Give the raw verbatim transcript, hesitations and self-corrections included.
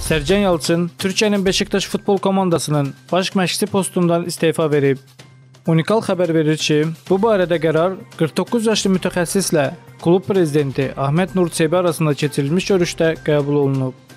Sergen Yalçın, Türkiyənin Beşiktaş futbol komandasının baş məşqçisi postundan istefa verib. Unikal xəbər verir ki, bu barədə qərar qırx doqquz yaşlı mütəxəssislə klub prezidenti Ahmet Nur Çebi arasında keçirilmiş görüşdə qəbul olunub.